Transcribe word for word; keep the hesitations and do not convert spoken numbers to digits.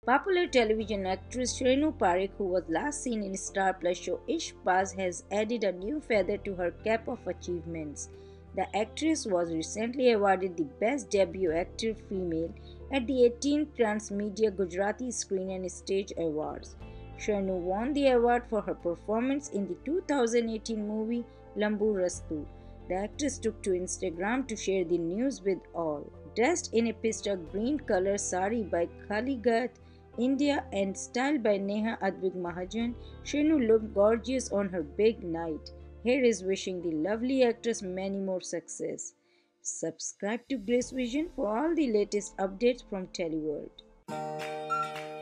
Popular television actress Shrenu Parikh, who was last seen in Star Plus show Ishqbaaz, has added a new feather to her cap of achievements. The actress was recently awarded the Best Debut Actor Female at the eighteenth Transmedia Gujarati Screen and Stage Awards. Shrenu won the award for her performance in the two thousand eighteen movie Lambu Rastu. The actress took to Instagram to share the news with all. Dressed in a pista green color sari by Kaligat, India and styled by Neha Advik Mahajan, Shrenu looked gorgeous on her big night. Here is wishing the lovely actress many more success. Subscribe to Grace Vision for all the latest updates from Teleworld.